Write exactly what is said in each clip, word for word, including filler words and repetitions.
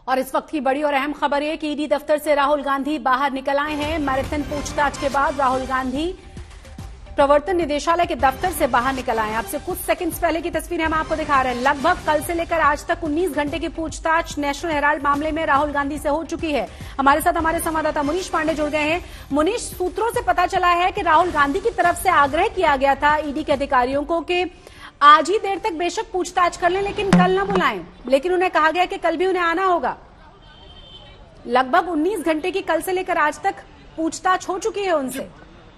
और इस वक्त की बड़ी और अहम खबर है कि ईडी दफ्तर से राहुल गांधी बाहर निकल आए हैं। मैराथन पूछताछ के बाद राहुल गांधी प्रवर्तन निदेशालय के दफ्तर से बाहर निकल आए हैं। आपसे कुछ सेकंड्स पहले की तस्वीरें हम आपको दिखा रहे हैं। लगभग कल से लेकर आज तक उन्नीस घंटे की पूछताछ नेशनल हेराल्ड मामले में राहुल गांधी से हो चुकी है। हमारे साथ हमारे संवाददाता मुनीश पांडे जुड़ गए हैं। मुनीश, सूत्रों से पता चला है कि राहुल गांधी की तरफ से आग्रह किया गया था ईडी के अधिकारियों को कि आज ही देर तक बेशक पूछताछ कर लें लेकिन कल न बुलाएं, लेकिन उन्हें कहा गया कि कल भी उन्हें आना होगा। लगभग उन्नीस घंटे की कल से लेकर आज तक पूछताछ हो चुकी है उनसे।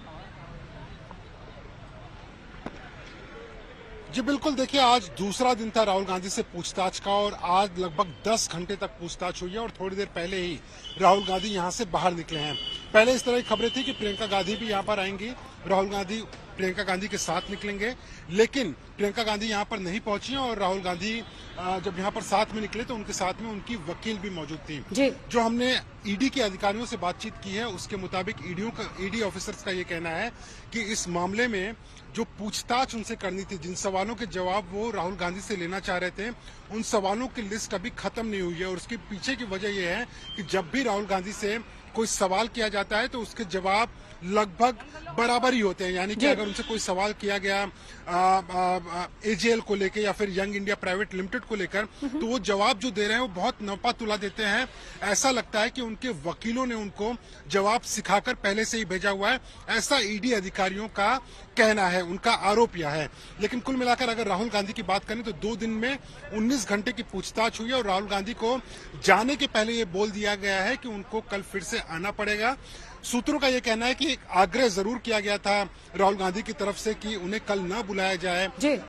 जी बिल्कुल, देखिए आज दूसरा दिन था राहुल गांधी से पूछताछ का और आज लगभग दस घंटे तक पूछताछ हुई है और थोड़ी देर पहले ही राहुल गांधी यहां से बाहर निकले हैं। पहले इस तरह की खबरें थी कि प्रियंका गांधी भी यहां पर आएंगी, राहुल गांधी प्रियंका गांधी के साथ निकलेंगे, लेकिन प्रियंका गांधी यहां पर नहीं पहुंची और राहुल गांधी जब यहां पर साथ में निकले तो उनके साथ में उनकी वकील भी मौजूद थी। जी। जो हमने ईडी के अधिकारियों से बातचीत की है उसके मुताबिक ईडी का ईडी ऑफिसर्स का ये कहना है कि इस मामले में जो पूछताछ उनसे करनी थी, जिन सवालों के जवाब वो राहुल गांधी से लेना चाह रहे थे, उन सवालों की लिस्ट अभी खत्म नहीं हुई है। और उसके पीछे की वजह यह है कि जब भी राहुल गांधी से कोई सवाल किया जाता है तो उसके जवाब लगभग बराबर ही होते हैं। यानी कि अगर उनसे कोई सवाल किया गया एजेएल को लेकर या फिर यंग इंडिया प्राइवेट लिमिटेड को लेकर, तो वो जवाब जो दे रहे हैं वो बहुत नपा तुला देते हैं। ऐसा लगता है कि उनके वकीलों ने उनको जवाब सिखाकर पहले से ही भेजा हुआ है, ऐसा ईडी अधिकारियों का कहना है, उनका आरोप यह है। लेकिन कुल मिलाकर अगर राहुल गांधी की बात करें तो दो दिन में उन्नीस घंटे की पूछताछ हुई है और राहुल गांधी को जाने के पहले ये बोल दिया गया है कि उनको कल फिर से आना पड़ेगा। सूत्रों का यह कहना है कि एक आग्रह जरूर किया गया था राहुल गांधी की तरफ से कि उन्हें कल न बुलाया जाए।